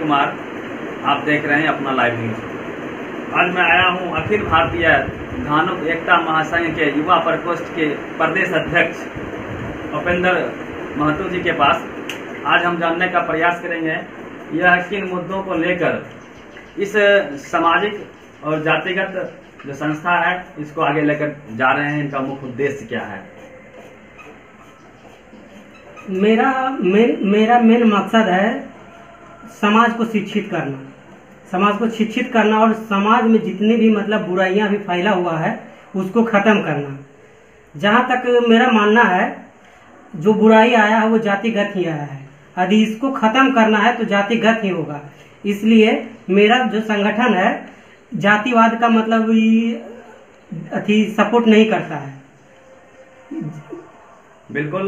कुमार, आप देख रहे हैं अपना लाइव न्यूज। आज मैं आया हूं अखिल भारतीय धानुक एकता महासंघ के युवा प्रकोष्ठ के प्रदेश अध्यक्ष उपेंद्र महतो जी के पास। आज हम जानने का प्रयास करेंगे यह किन मुद्दों को लेकर इस सामाजिक और जातिगत जो संस्था है इसको आगे लेकर जा रहे हैं, इनका मुख्य उद्देश्य क्या है। मेरा मेन मकसद है समाज को शिक्षित करना और समाज में जितनी भी मतलब बुराइयां भी फैला हुआ है उसको खत्म करना। जहां तक मेरा मानना है जो बुराई आया है वो जातिगत ही आया है, यदि इसको खत्म करना है तो जातिगत ही होगा। इसलिए मेरा जो संगठन है जातिवाद का मतलब सपोर्ट नहीं करता है। बिल्कुल।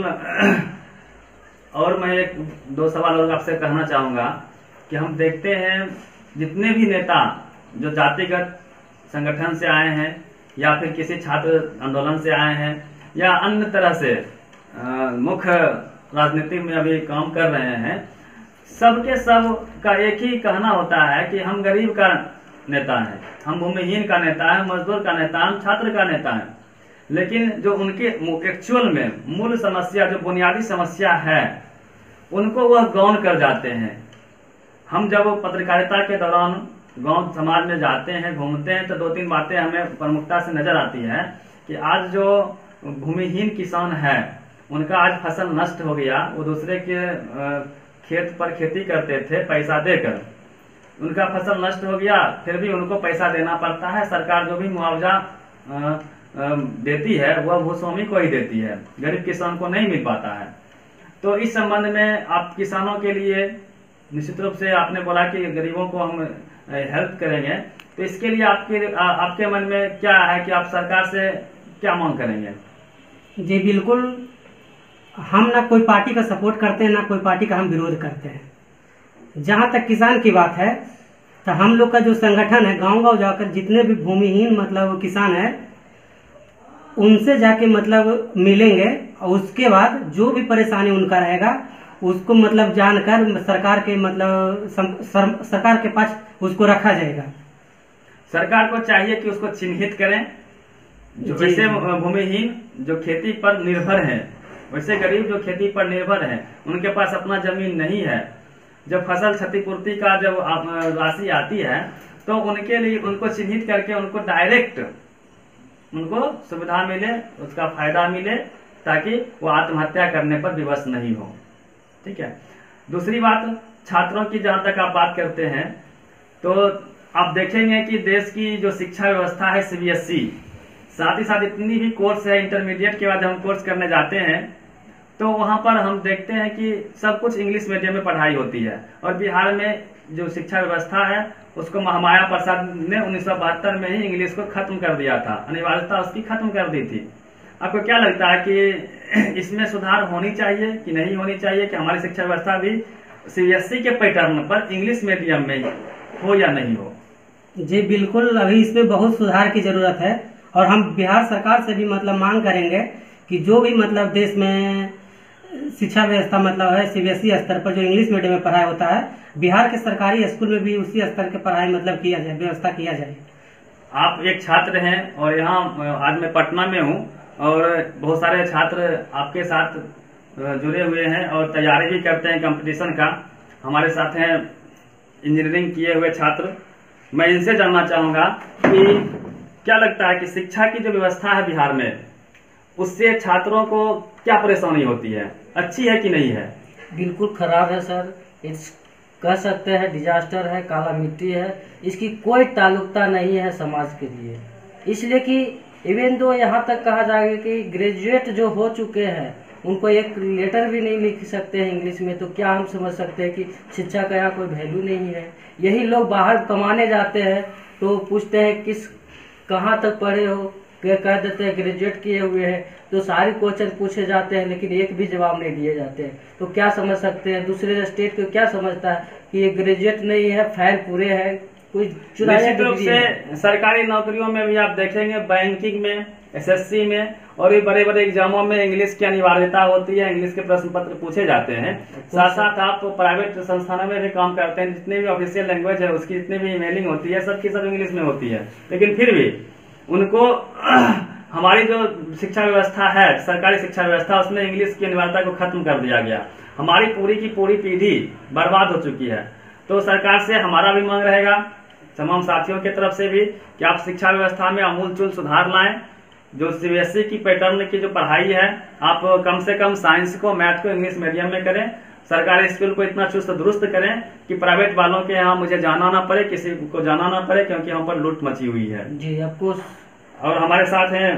और मैं एक दो सवाल और आपसे कहना चाहूंगा कि हम देखते हैं जितने भी नेता जो जातिगत संगठन से आए हैं या फिर किसी छात्र आंदोलन से आए हैं या अन्य तरह से मुख्य राजनीति में अभी काम कर रहे हैं, सबके सब का एक ही कहना होता है कि हम गरीब का नेता है, हम भूमिहीन का नेता है, मजदूर का नेता है, हम छात्र का नेता है। लेकिन जो उनके एक्चुअल में मूल समस्या जो बुनियादी समस्या है उनको वह गौण कर जाते हैं। हम जब पत्रकारिता के दौरान गांव समाज में जाते हैं, घूमते हैं, तो दो तीन बातें हमें प्रमुखता से नजर आती है कि आज जो भूमिहीन किसान है उनका आज फसल नष्ट हो गया, वो दूसरे के खेत पर खेती करते थे पैसा देकर, उनका फसल नष्ट हो गया, फिर भी उनको पैसा देना पड़ता है। सरकार जो भी मुआवजा देती है वह भूस्वामी को ही देती है, गरीब किसान को नहीं मिल पाता है। तो इस संबंध में आप किसानों के लिए निश्चित रूप से आपने बोला कि गरीबों को हम हेल्प करेंगे, तो इसके लिए आपके मन में क्या है कि आप सरकार से क्या मांग करेंगे। जी बिल्कुल, हम ना कोई पार्टी का सपोर्ट करते हैं ना कोई पार्टी का हम विरोध करते हैं। जहां तक किसान की बात है तो हम लोग का जो संगठन है गांव-गांव जाकर जितने भी भूमिहीन मतलब किसान है उनसे जाके मतलब मिलेंगे और उसके बाद जो भी परेशानी उनका रहेगा उसको मतलब जानकर सरकार के मतलब सरकार के पास उसको रखा जाएगा। सरकार को चाहिए कि उसको चिन्हित करें। जो वैसे भूमिहीन जो खेती पर निर्भर है, वैसे गरीब जो खेती पर निर्भर है, उनके पास अपना जमीन नहीं है, जब फसल क्षतिपूर्ति का जब राशि आती है तो उनके लिए उनको चिन्हित करके उनको डायरेक्ट उनको सुविधा मिले, उसका फायदा मिले, ताकि वो आत्महत्या करने पर विवश नहीं हो। ठीक है। दूसरी बात, छात्रों की जहां तक आप बात करते हैं तो आप देखेंगे कि देश की जो शिक्षा व्यवस्था है सीबीएसई, साथ ही साथ इतनी भी कोर्स है, इंटरमीडिएट के बाद हम कोर्स करने जाते हैं तो वहां पर हम देखते हैं कि सब कुछ इंग्लिश मीडियम में पढ़ाई होती है। और बिहार में जो शिक्षा व्यवस्था है उसको महामाया प्रसाद ने 1972 में ही इंग्लिश को खत्म कर दिया था, अनिवार्यता उसकी खत्म कर दी थी। आपको क्या लगता है कि इसमें सुधार होनी चाहिए कि नहीं होनी चाहिए, कि हमारी शिक्षा व्यवस्था भी सीबीएसई के पैटर्न पर इंग्लिश मीडियम में हो या नहीं हो। जी बिल्कुल, अभी इसमें बहुत सुधार की जरूरत है और हम बिहार सरकार से भी मतलब मांग करेंगे कि जो भी मतलब देश में शिक्षा व्यवस्था मतलब है सीबीएसई स्तर पर जो इंग्लिश मीडियम में पढ़ाई होता है, बिहार के सरकारी स्कूल में भी उसी स्तर की पढ़ाई मतलब किया जाए, व्यवस्था किया जाए। आप एक छात्र हैं और यहाँ आज मैं पटना में हूँ और बहुत सारे छात्र आपके साथ जुड़े हुए हैं और तैयारी भी करते हैं कंपटीशन का। हमारे साथ हैं इंजीनियरिंग किए हुए छात्र। मैं इनसे जानना चाहूंगा कि क्या लगता है कि शिक्षा की जो व्यवस्था है बिहार में उससे छात्रों को क्या परेशानी होती है, अच्छी है कि नहीं है। बिल्कुल खराब है सर, इस कह सकते हैं डिजास्टर है, काला मिट्टी है, इसकी कोई ताल्लुकता नहीं है समाज के लिए। इसलिए कि इवन दो यहाँ तक कहा जाएगा कि ग्रेजुएट जो हो चुके हैं उनको एक लेटर भी नहीं लिख सकते हैं इंग्लिश में, तो क्या हम समझ सकते हैं कि शिक्षा का यहाँ कोई वैल्यू नहीं है। यही लोग बाहर कमाने जाते हैं तो पूछते हैं कहाँ तक पढ़े हो, कह देते हैं ग्रेजुएट किए हुए हैं, तो सारे क्वेश्चन पूछे जाते हैं लेकिन एक भी जवाब नहीं दिए जाते हैं। तो क्या समझ सकते हैं दूसरे स्टेट को क्या समझता है कि ये ग्रेजुएट नहीं है, फेल पूरे है, कोई निश्चित रूप से सरकारी नौकरियों में भी आप देखेंगे, बैंकिंग में, एसएससी में और ये बड़े बड़े एग्जामों में इंग्लिश की अनिवार्यता होती है, इंग्लिश के प्रश्न पत्र पूछे जाते हैं। साथ साथ आप प्राइवेट संस्थानों में भी काम करते हैं, जितने भी ऑफिशियल लैंग्वेज है उसकी जितनी भी ईमेलिंग होती है सबकी सब इंग्लिश में होती है, लेकिन फिर भी उनको हमारी जो शिक्षा व्यवस्था है, सरकारी शिक्षा व्यवस्था, उसमें इंग्लिश की अनिवार्यता को खत्म कर दिया गया। हमारी पूरी की पूरी पीढ़ी बर्बाद हो चुकी है। तो सरकार से हमारा भी मांग रहेगा, तमाम साथियों की तरफ से भी, कि आप शिक्षा व्यवस्था में आमूलचूल सुधार लाएं। जो सीबीएसई की पैटर्न की जो पढ़ाई है, आप कम से कम साइंस को, मैथ को इंग्लिश मीडियम में करें। सरकारी स्कूल को इतना चुस्त दुरुस्त करें कि प्राइवेट वालों के यहाँ मुझे जाना ना पड़े, किसी को जाना ना पड़े, क्योंकि हम पर लूट मची हुई है। जी आपको। और हमारे साथ हैं,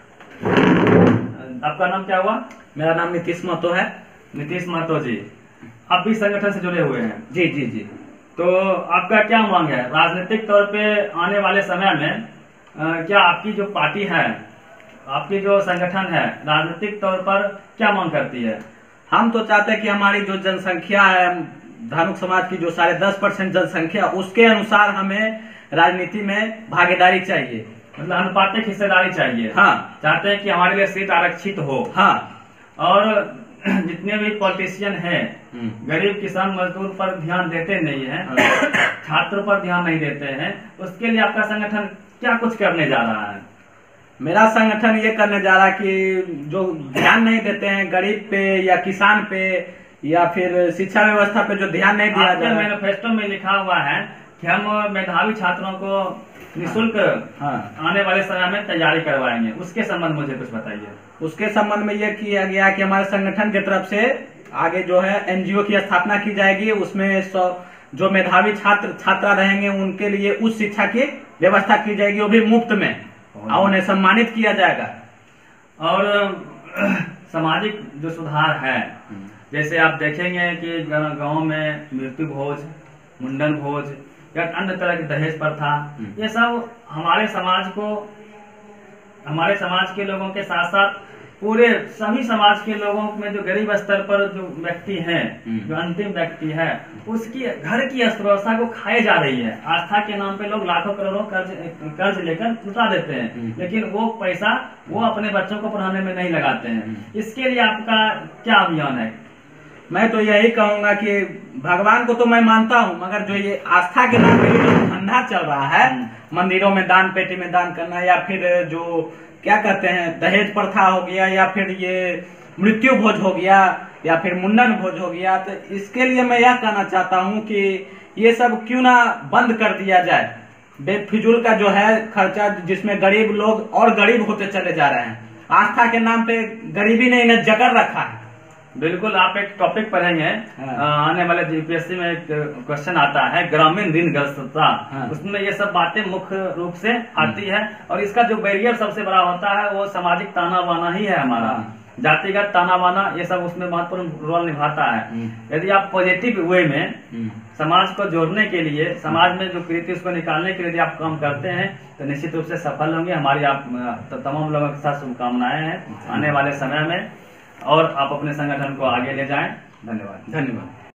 आपका नाम क्या हुआ? मेरा नाम नीतीश महतो है। नीतीश महतो जी, आप भी संगठन से जुड़े हुए हैं? जी जी जी। तो आपका क्या मांग है राजनीतिक तौर पे आने वाले समय में? क्या आपकी जो पार्टी है, आपकी जो संगठन है, राजनीतिक तौर पर क्या मांग करती है? हम तो चाहते हैं कि हमारी जो जनसंख्या है, धानुक समाज की जो 10.5% जनसंख्या, उसके अनुसार हमें राजनीति में भागीदारी चाहिए, मतलब अनुपातिक हिस्सेदारी चाहिए। हाँ, चाहते हैं कि हमारे लिए सीट आरक्षित हो। हाँ। और जितने भी पॉलिटिशियन हैं, गरीब किसान मजदूर पर ध्यान देते नहीं है, छात्र पर ध्यान नहीं देते हैं, उसके लिए आपका संगठन क्या कुछ करने जा रहा है? मेरा संगठन ये करने जा रहा है कि जो ध्यान नहीं देते हैं गरीब पे या किसान पे या फिर शिक्षा व्यवस्था पे जो ध्यान नहीं दिया जा रहा है। मैनिफेस्टो में लिखा हुआ है कि हम मेधावी छात्रों को निःशुल्क आने वाले समय में तैयारी करवाएंगे, उसके संबंध मुझे कुछ बताइए। उसके संबंध में यह किया गया कि हमारे संगठन की तरफ से आगे जो है एनजीओ की स्थापना की जाएगी, उसमें जो मेधावी छात्र छात्रा रहेंगे उनके लिए उच्च शिक्षा की व्यवस्था की जाएगी, वो भी मुफ्त में, और उन्हें सम्मानित किया जाएगा। और सामाजिक जो सुधार है, जैसे आप देखेंगे कि गांव में मृत्यु भोज, मुंडन भोज या अन्य तरह की दहेज प्रथा, ये सब हमारे समाज के लोगों के साथ साथ पूरे सभी समाज के लोगों में जो गरीब स्तर पर जो व्यक्ति हैं, जो अंतिम व्यक्ति है, उसकी घर की अर्थव्यवस्था को खाए जा रही है। आस्था के नाम पे लोग लाखों करोड़ों कर्ज लेकर लुटा देते हैं, लेकिन वो पैसा वो अपने बच्चों को पढ़ाने में नहीं लगाते हैं। इसके लिए आपका क्या अभियान है? मैं तो यही कहूंगा कि भगवान को तो मैं मानता हूं, मगर जो ये आस्था के नाम पे जो धंधा चल रहा है, मंदिरों में दान पेटी में दान करना, या फिर जो क्या कहते हैं दहेज प्रथा हो गया, या फिर ये मृत्यु भोज हो गया, या फिर मुंडन भोज हो गया, तो इसके लिए मैं यह कहना चाहता हूं कि ये सब क्यों ना बंद कर दिया जाए। बेफिजूल का जो है खर्चा, जिसमें गरीब लोग और गरीब होते चले जा रहे हैं। आस्था के नाम पे गरीबी ने इन्हें जकड़ रखा है। बिल्कुल, आप एक टॉपिक पढ़ेंगे, आने वाले यूपीएससी में एक क्वेश्चन आता है ग्रामीण ऋणग्रस्तता, उसमें ये सब बातें मुख्य रूप से आती है। और इसका जो बैरियर सबसे बड़ा होता है वो सामाजिक ताना बाना ही है हमारा, जातिगत ताना बाना, ये सब उसमें महत्वपूर्ण रोल निभाता है। यदि आप पॉजिटिव वे में समाज को जोड़ने के लिए, समाज में जो कृति उसको निकालने के लिए यदि आप काम करते हैं तो निश्चित रूप से सफल होंगे। हमारी आप तमाम लोगों के साथ शुभकामनाएं हैं आने वाले समय में, और आप अपने संगठन को आगे ले जाएं। धन्यवाद। धन्यवाद।